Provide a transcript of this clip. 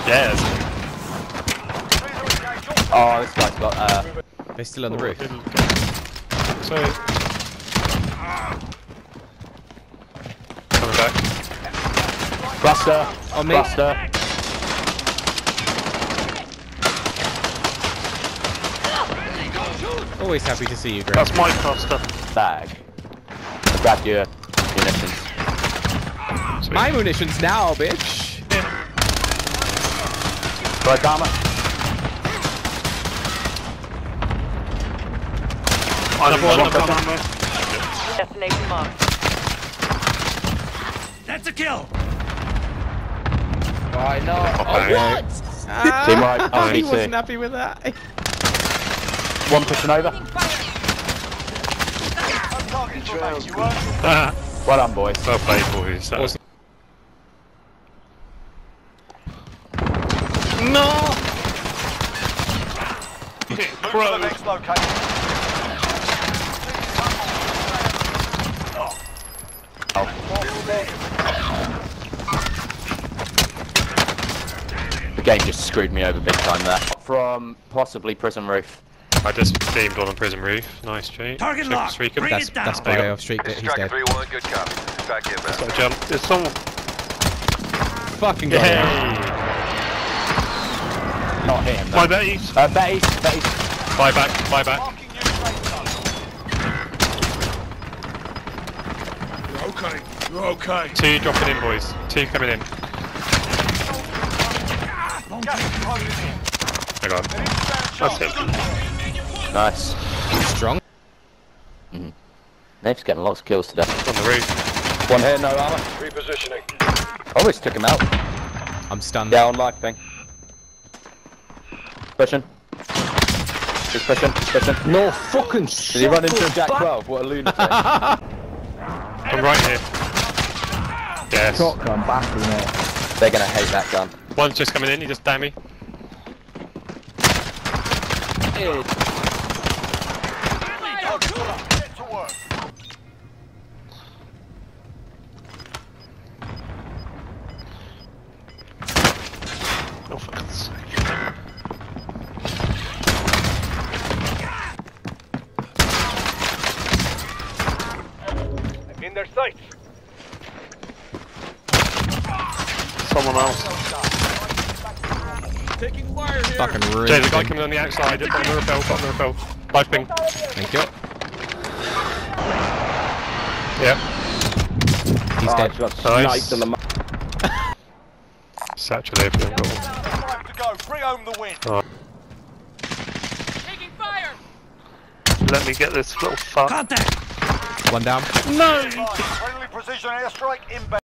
Yes. Oh, this guy's got They're still on the roof. Sorry. Coming back. Cluster. On me. Cluster. Always happy to see you, Greg. That's my cluster. Bag. Grab your munitions. Sweet. My munitions now, bitch. Right, Dharma. Another one. Destination marked. That's a kill. Why not? Oh, Oh, what? Team right. Oh, he me too. wasn't happy with that. One pushing over. Well done, boys. Well played, boys. That was... No! Bro! The game just screwed me over big time there. From possibly prison roof. I just beamed on a prison roof. Nice, Jay. Target locked. Bring That's it down. that's by off streak that he's Striker dead. 3-1, good copy. Track him Got back. a jump. There's someone. Fucking got him. Not him. My Batty's. Batty's. Buy back. Buy back. You're okay. You're okay. Two dropping in, boys. Two coming in. I got him. That's it. Nice. Strong. Nave's getting lots of kills today. On the roof. One here, no armor. Repositioning. Almost took him out. I'm stunned. Yeah, on life thing. Pushing. He's pushing. No fucking shit. Did he run into a Jack 12? What a lunatic. I'm right here. Yes. Shotgun battery, mate. They're gonna hate that gun. One's just coming in. He just damn me. Oh, for God's sake. In their sights. Someone else. Taking fire here. Fucking ruined. Jay, the guy him. coming on the outside. Bottom of the rappel. Bottom of the rappel. Life ping. Thank you. Yep. He's dead. Nice. Satchel there for them. Time to go. Bring home the win. Oh. Taking fire. Let me get this little fuck. Contact. One down. No! Friendly precision airstrike inbound.